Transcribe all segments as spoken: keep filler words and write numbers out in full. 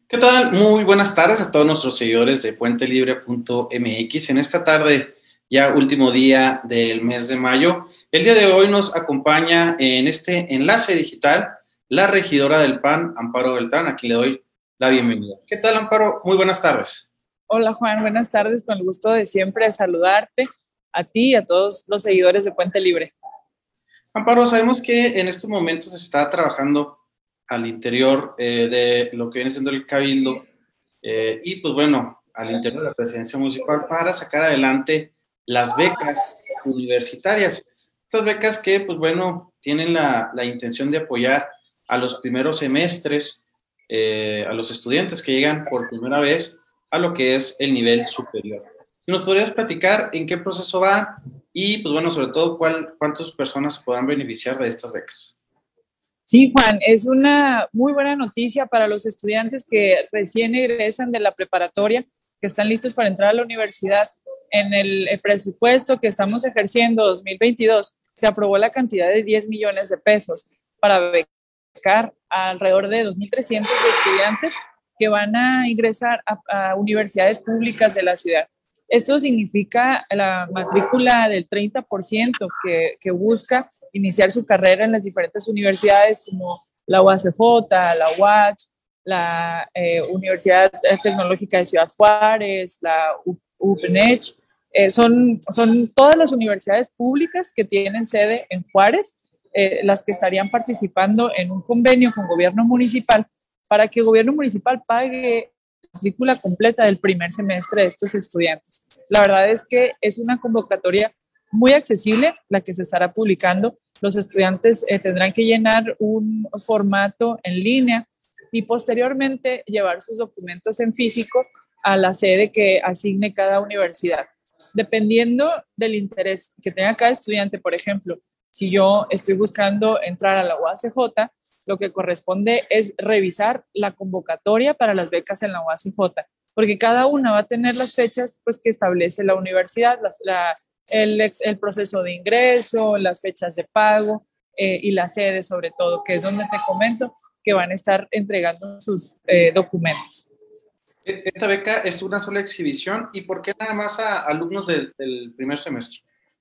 ¿Qué tal? Muy buenas tardes a todos nuestros seguidores de puente libre punto m x. En esta tarde, ya último día del mes de mayo, el día de hoy nos acompaña en este enlace digital la regidora del P A N, Amparo Beltrán, a quien le doy la bienvenida. ¿Qué tal, Amparo? Muy buenas tardes. Hola, Juan, buenas tardes. Con el gusto de siempre saludarte a ti y a todos los seguidores de Puente Libre. Amparo, sabemos que en estos momentos se está trabajando al interior eh, de lo que viene siendo el Cabildo eh, y pues bueno, al interior de la presidencia municipal para sacar adelante las becas universitarias. Estas becas que pues bueno, tienen la, la intención de apoyar a los primeros semestres, eh, a los estudiantes que llegan por primera vez a lo que es el nivel superior. Si nos podrías platicar en qué proceso va y pues bueno, sobre todo cuál, cuántas personas se podrán beneficiar de estas becas. Sí, Juan, es una muy buena noticia para los estudiantes que recién egresan de la preparatoria, que están listos para entrar a la universidad. En el, el presupuesto que estamos ejerciendo dos mil veintidós, se aprobó la cantidad de diez millones de pesos para becar a alrededor de dos mil trescientos estudiantes que van a ingresar a, a universidades públicas de la ciudad. Esto significa la matrícula del treinta por ciento que, que busca iniciar su carrera en las diferentes universidades como la U A C J, la U A C H, la eh, Universidad Tecnológica de Ciudad Juárez, la U P N E H. Eh, son, son todas las universidades públicas que tienen sede en Juárez, eh, las que estarían participando en un convenio con gobierno municipal para que el gobierno municipal pague matrícula completa del primer semestre de estos estudiantes. La verdad es que es una convocatoria muy accesible la que se estará publicando. Los estudiantes eh, tendrán que llenar un formato en línea y posteriormente llevar sus documentos en físico a la sede que asigne cada universidad. Dependiendo del interés que tenga cada estudiante, por ejemplo, si yo estoy buscando entrar a la U A C J, lo que corresponde es revisar la convocatoria para las becas en la U A C J, porque cada una va a tener las fechas pues, que establece la universidad, la, la, el, el proceso de ingreso, las fechas de pago eh, y la sede sobre todo, que es donde te comento que van a estar entregando sus eh, documentos. Esta beca es una sola exhibición, ¿y por qué nada más a alumnos del, del primer semestre?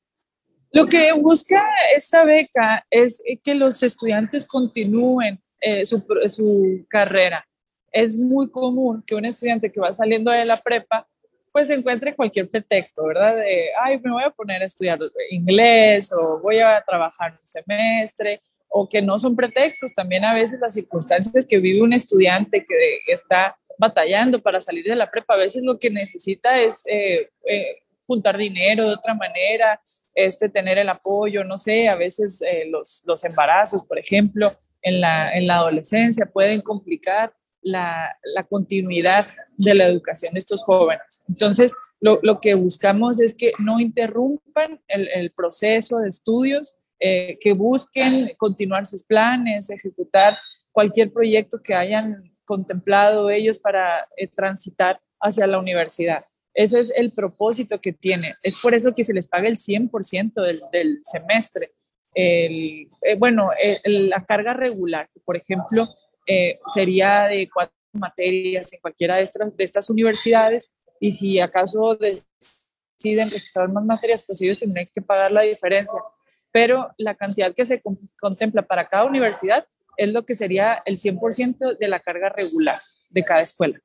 Lo que busca esta beca es que los estudiantes continúen eh, su, su carrera. Es muy común que un estudiante que va saliendo de la prepa pues encuentre cualquier pretexto, ¿verdad? De, ay, me voy a poner a estudiar inglés o voy a trabajar un semestre, o que no son pretextos, también a veces las circunstancias que vive un estudiante que está batallando para salir de la prepa, a veces lo que necesita es eh, eh, juntar dinero de otra manera, este, tener el apoyo, no sé, a veces eh, los, los embarazos, por ejemplo, en la, en la adolescencia pueden complicar la, la continuidad de la educación de estos jóvenes. Entonces, lo, lo que buscamos es que no interrumpan el, el proceso de estudios, eh, que busquen continuar sus planes, ejecutar cualquier proyecto que hayan contemplado ellos para eh, transitar hacia la universidad. Ese es el propósito que tiene. Es por eso que se les paga el cien por ciento del, del semestre. El, eh, bueno, el, la carga regular, que por ejemplo eh, sería de cuatro materias en cualquiera de estas, de estas universidades, y si acaso deciden registrar más materias, pues ellos tendrán que pagar la diferencia. Pero la cantidad que se contempla para cada universidad es lo que sería el cien por ciento de la carga regular de cada escuela.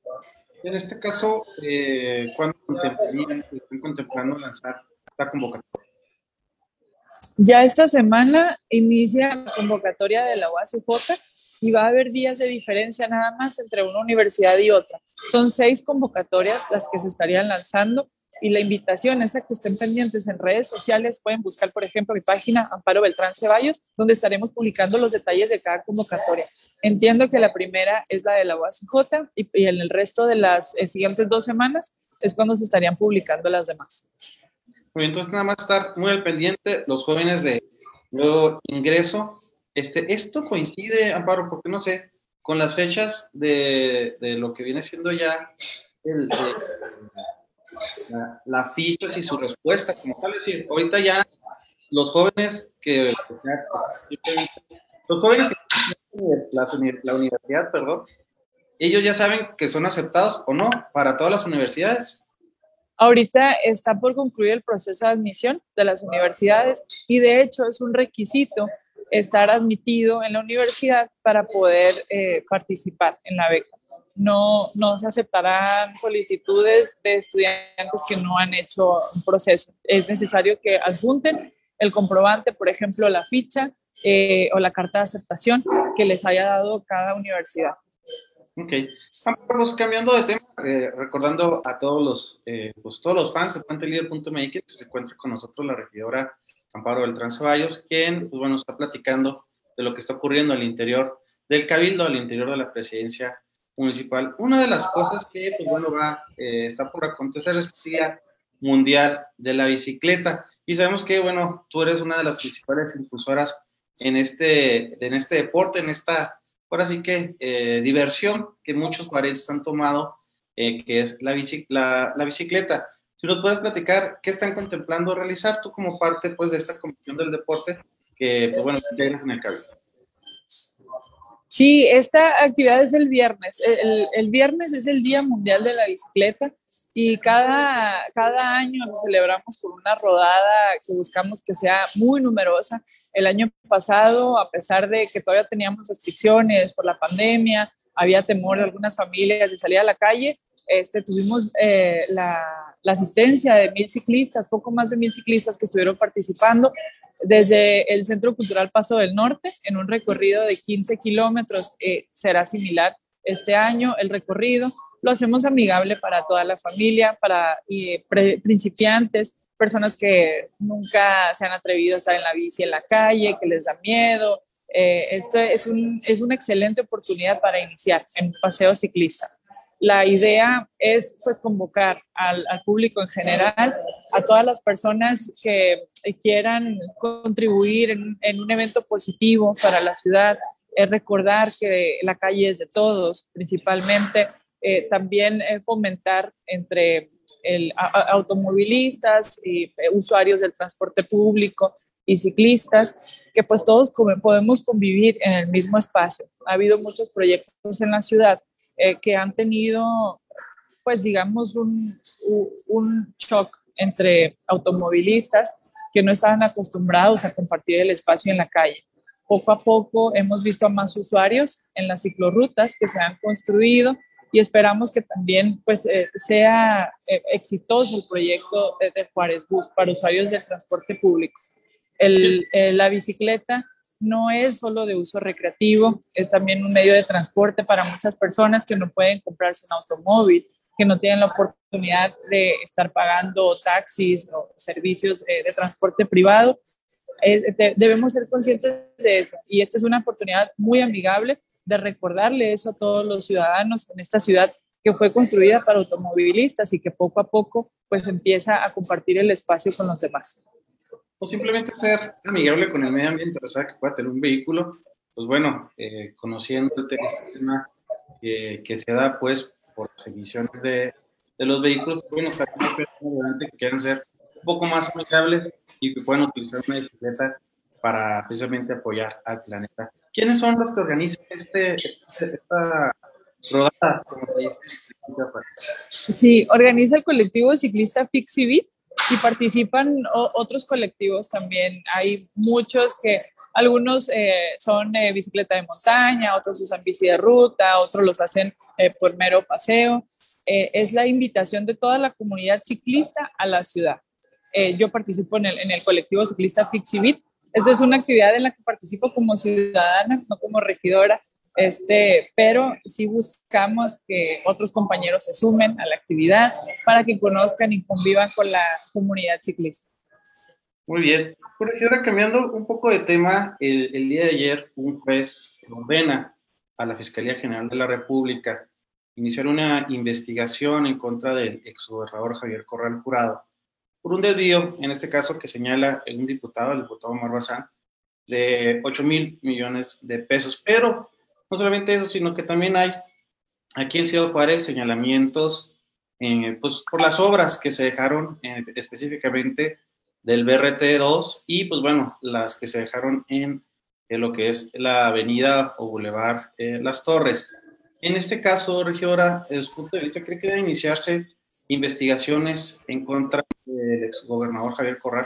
En este caso, eh, ¿cuándo contemplarían, están contemplando lanzar la convocatoria? Ya esta semana inicia la convocatoria de la U A C J y va a haber días de diferencia nada más entre una universidad y otra. Son seis convocatorias las que se estarían lanzando y la invitación es a que estén pendientes en redes sociales. Pueden buscar, por ejemplo, mi página Amparo Beltrán Ceballos, donde estaremos publicando los detalles de cada convocatoria. Entiendo que la primera es la de la U A C J y, y en el resto de las eh, siguientes dos semanas es cuando se estarían publicando las demás. Muy bien, entonces nada más estar muy al pendiente los jóvenes de nuevo ingreso. Este, esto coincide, Amparo, porque no sé, con las fechas de, de lo que viene siendo ya el, de, la, la ficha y su respuesta, como tal. Es decir, ahorita ya los jóvenes que, los jóvenes que la, la universidad, perdón, ¿ellos ya saben que son aceptados o no para todas las universidades? Ahorita está por concluir el proceso de admisión de las universidades y de hecho es un requisito estar admitido en la universidad para poder eh, participar en la beca. No, no se aceptarán solicitudes de estudiantes que no han hecho un proceso. Es necesario que adjunten el comprobante, por ejemplo, la ficha eh, o la carta de aceptación que les haya dado cada universidad. Ok. Vamos cambiando de tema, eh, recordando a todos los, eh, pues, todos los fans de Puente Líder punto M X que se encuentra con nosotros la regidora Amparo Beltrán Ceballos, quien, pues bueno, está platicando de lo que está ocurriendo al interior del Cabildo, al interior de la presidencia municipal. Una de las cosas que, pues bueno, va, eh, está por acontecer es el Día Mundial de la Bicicleta. Y sabemos que, bueno, tú eres una de las principales impulsoras en este, en este deporte, en esta, ahora sí que, eh, diversión que muchos juarenses han tomado, eh, que es la, bici, la, la bicicleta. Si nos puedes platicar, ¿qué están contemplando realizar tú como parte, pues, de esta comisión del deporte que, pues, bueno, integras en el Cabildo? Sí, esta actividad es el viernes. El, el viernes es el Día Mundial de la Bicicleta y cada, cada año lo celebramos con una rodada que buscamos que sea muy numerosa. El año pasado, a pesar de que todavía teníamos restricciones por la pandemia, había temor de algunas familias de salir a la calle, este, tuvimos eh, la, la asistencia de mil ciclistas, poco más de mil ciclistas que estuvieron participando desde el Centro Cultural Paso del Norte, en un recorrido de quince kilómetros. Eh, será similar este año el recorrido. Lo hacemos amigable para toda la familia, para eh, principiantes, personas que nunca se han atrevido a estar en la bici en la calle, que les da miedo. Eh, esto es, un, es una excelente oportunidad para iniciar en un paseo ciclista. La idea es, pues, convocar al, al público en general, a todas las personas que quieran contribuir en, en un evento positivo para la ciudad, es recordar que la calle es de todos, principalmente, eh, también eh, fomentar entre el, a, a, automovilistas y eh, usuarios del transporte público y ciclistas, que pues todos podemos convivir en el mismo espacio. Ha habido muchos proyectos en la ciudad eh, que han tenido, pues digamos, un, un shock entre automovilistas que no estaban acostumbrados a compartir el espacio en la calle. Poco a poco hemos visto a más usuarios en las ciclorrutas que se han construido y esperamos que también, pues, eh, sea eh, exitoso el proyecto de Juárez Bus para usuarios del transporte público. El, eh, la bicicleta no es solo de uso recreativo, es también un medio de transporte para muchas personas que no pueden comprarse un automóvil, que no tienen la oportunidad de estar pagando taxis o servicios eh, de transporte privado. Eh, de, debemos ser conscientes de eso y esta es una oportunidad muy amigable de recordarle eso a todos los ciudadanos en esta ciudad que fue construida para automovilistas y que poco a poco pues empieza a compartir el espacio con los demás. O simplemente ser amigable con el medio ambiente, o sea, que pueda tener un vehículo, pues bueno, eh, conociendo este tema eh, que se da pues por las emisiones de, de los vehículos, bueno, también hay personas que quieren ser un poco más amigables y que puedan utilizar una bicicleta para precisamente apoyar al planeta. ¿Quiénes son los que organizan este, este, esta rodada, como se dice? Sí, organiza el colectivo ciclista Fixibit y participan o, otros colectivos también. Hay muchos que, algunos eh, son eh, bicicleta de montaña, otros usan bici de ruta, otros los hacen eh, por mero paseo. Eh, es la invitación de toda la comunidad ciclista a la ciudad. Eh, yo participo en el, en el colectivo ciclista Fixibit. Esta es una actividad en la que participo como ciudadana, no como regidora, este, pero sí buscamos que otros compañeros se sumen a la actividad para que conozcan y convivan con la comunidad ciclista. Muy bien. Corregidora, cambiando un poco de tema, el, el día de ayer un juez ordena a la Fiscalía General de la República iniciar una investigación en contra del exgobernador Javier Corral Jurado por un desvío, en este caso que señala un diputado, el diputado Omar Bazán, de ocho mil millones de pesos. Pero no solamente eso, sino que también hay aquí en Ciudad Juárez señalamientos eh, pues, por las obras que se dejaron eh, específicamente del B R T dos y pues bueno, las que se dejaron en, en lo que es la avenida o Boulevard eh, Las Torres. En este caso, regidora, desde su punto de vista, ¿cree que debe iniciarse investigaciones en contra del exgobernador Javier Corral?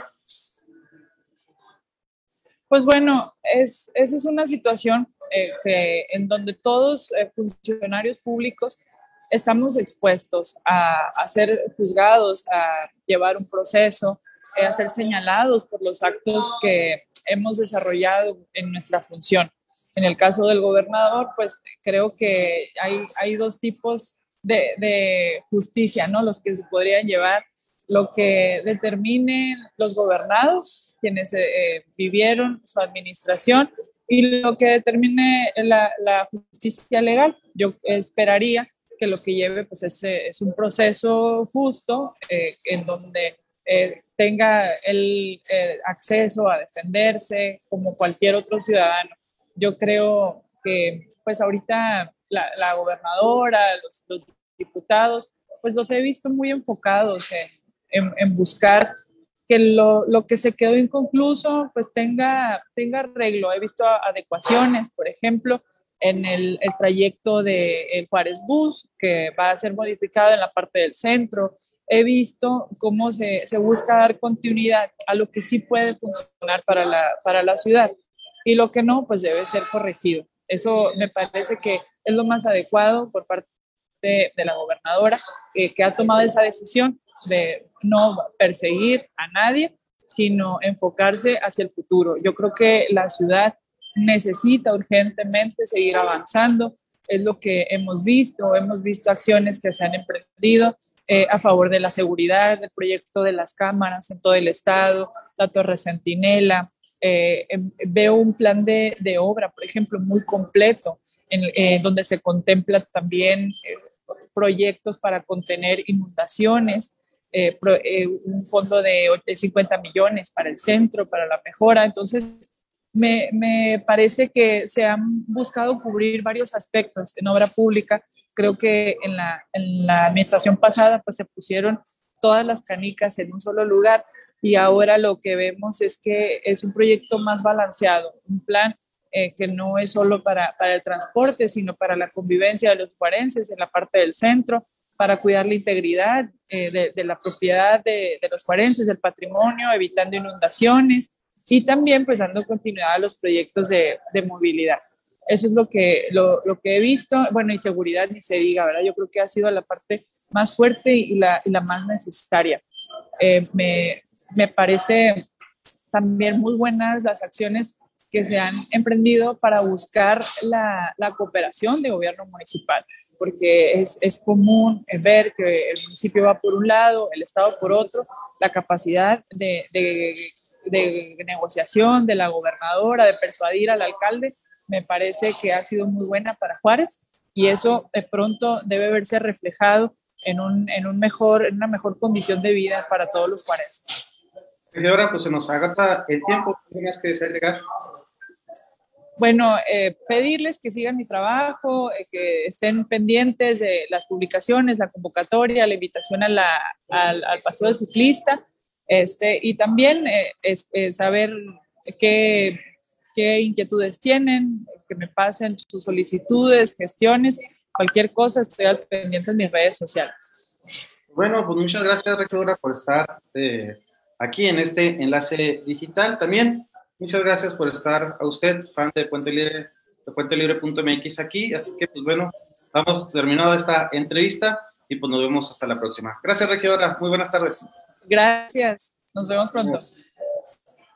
Pues bueno, es, esa es una situación eh, que, en donde todos eh, funcionarios públicos estamos expuestos a, a ser juzgados, a llevar un proceso, eh, a ser señalados por los actos que hemos desarrollado en nuestra función. En el caso del gobernador, pues creo que hay, hay dos tipos de, de justicia, ¿no? Los que se podrían llevar, lo que determinen los gobernados, quienes eh, vivieron su administración, y lo que determine la, la justicia legal. Yo esperaría que lo que lleve pues es, es un proceso justo eh, en donde eh, tenga el eh, acceso a defenderse como cualquier otro ciudadano. Yo creo que pues ahorita la, la gobernadora, los, los diputados, pues los he visto muy enfocados en, en, en buscar que lo, lo que se quedó inconcluso pues tenga, tenga arreglo. He visto adecuaciones, por ejemplo, en el, el trayecto de el Juárez Bus, que va a ser modificado en la parte del centro. He visto cómo se, se busca dar continuidad a lo que sí puede funcionar para la, para la ciudad, y lo que no, pues debe ser corregido. Eso me parece que es lo más adecuado por parte de, de la gobernadora, eh, que ha tomado esa decisión de no perseguir a nadie, sino enfocarse hacia el futuro. Yo creo que la ciudad necesita urgentemente seguir avanzando. Es lo que hemos visto, hemos visto acciones que se han emprendido eh, a favor de la seguridad, el proyecto de las cámaras en todo el estado, la Torre Centinela. Eh, eh, veo un plan de, de obra, por ejemplo, muy completo, en, eh, donde se contempla también eh, proyectos para contener inundaciones, eh, pro, eh, un fondo de cincuenta millones para el centro, para la mejora. Entonces, Me, me parece que se han buscado cubrir varios aspectos en obra pública. Creo que en la, en la administración pasada pues se pusieron todas las canicas en un solo lugar, y ahora lo que vemos es que es un proyecto más balanceado, un plan eh, que no es solo para, para el transporte, sino para la convivencia de los juarenses en la parte del centro, para cuidar la integridad eh, de, de la propiedad de, de los juarenses, del patrimonio, evitando inundaciones, y también pues dando continuidad a los proyectos de, de movilidad. Eso es lo que, lo, lo que he visto. Bueno, y seguridad ni se diga, ¿verdad? Yo creo que ha sido la parte más fuerte y la, y la más necesaria. Eh, me, me parece también muy buenas las acciones que se han emprendido para buscar la, la cooperación de gobierno municipal, porque es, es común ver que el municipio va por un lado, el estado por otro. La capacidad de, de de negociación de la gobernadora, de persuadir al alcalde, me parece que ha sido muy buena para Juárez, y eso de pronto debe verse reflejado en, un, en, un mejor, en una mejor condición de vida para todos los juarenses. Señora, pues se nos agota el tiempo. ¿Qué más que desea llegar? Bueno, eh, pedirles que sigan mi trabajo, eh, que estén pendientes de las publicaciones, la convocatoria, la invitación a la, al, al paseo de ciclista. Este, y también eh, es, es saber qué, qué inquietudes tienen, que me pasen sus solicitudes, gestiones, cualquier cosa, estoy al pendiente en mis redes sociales. Bueno, pues muchas gracias, rectora, por estar eh, aquí en este enlace digital. También muchas gracias por estar a usted, fan de Puente Libre, de puente libre punto m x aquí. Así que, pues bueno, hemos terminado esta entrevista y pues nos vemos hasta la próxima. Gracias, regidora. Muy buenas tardes. Gracias. Nos vemos pronto.